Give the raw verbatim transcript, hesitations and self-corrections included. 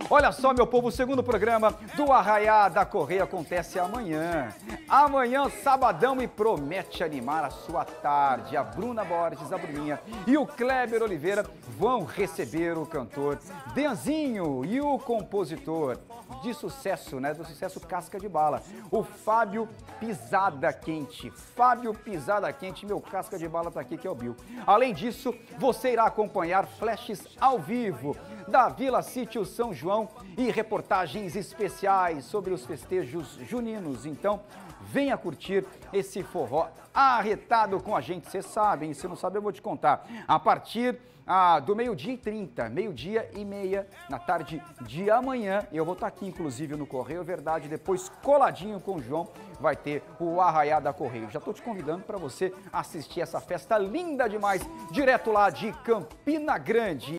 Olha só, meu povo, o segundo programa do Arraiá da Correia acontece amanhã. Amanhã, sabadão, e promete animar a sua tarde. A Bruna Borges, a Bruninha e o Kleber Oliveira vão receber o cantor Denzinho e o compositor de sucesso, né, do sucesso Casca de Bala, o Fábio Pisada Quente. Fábio Pisada Quente, meu Casca de Bala tá aqui, que é o Bill. Além disso, você irá acompanhar flashes ao vivo da Vila Sítio São João e reportagens especiais sobre os festejos juninos. Então, venha curtir esse forró arretado com a gente. Você sabe, hein? Se não sabe, eu vou te contar. A partir ah, do meio-dia e trinta, meio-dia e meia, na tarde de amanhã, eu vou estar aqui, inclusive, no Correio Verdade, depois coladinho com o João, vai ter o Arraiá da Correio. Já estou te convidando para você assistir essa festa linda demais, direto lá de Campina Grande.